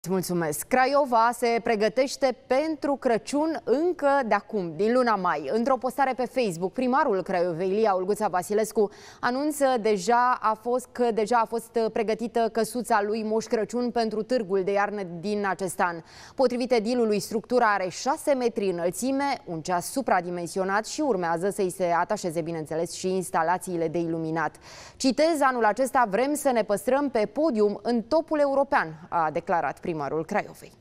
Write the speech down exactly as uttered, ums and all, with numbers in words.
Mulțumesc! Craiova se pregătește pentru Crăciun încă de acum, din luna mai. Într-o postare pe Facebook, primarul Craiovei, Ilia Olguța Vasilescu, anunță deja a fost, că deja a fost pregătită căsuța lui Moș Crăciun pentru târgul de iarnă din acest an. Potrivit edilului, structura are șase metri înălțime, un ceas supradimensionat și urmează să-i se atașeze, bineînțeles, și instalațiile de iluminat. Citez, anul acesta vrem să ne păstrăm pe podium în topul european, a declarat primarul Craiovei.